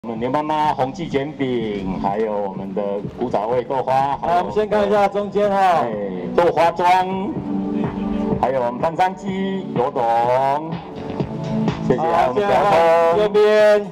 我们牛妈妈红记卷饼，还有我们的古早味豆花。 好，我们先看一下中间哈， 豆花庄，还有我们pan山鸡、油董，谢谢，还有我们小葱。 这边。